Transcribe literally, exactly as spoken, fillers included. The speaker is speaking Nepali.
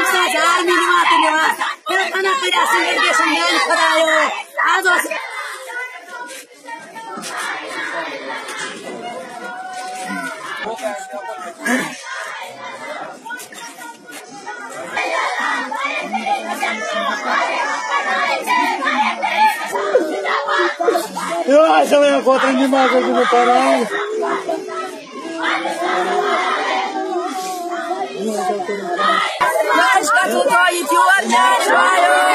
भ्रष्टाचार निवास निवास तेरा खाना पीड़ा सिंगल के संज्ञान खरायो आज यो समय गोत्र निमाको दिनु पर्यो Mas, tá tudo aí, que o André vai!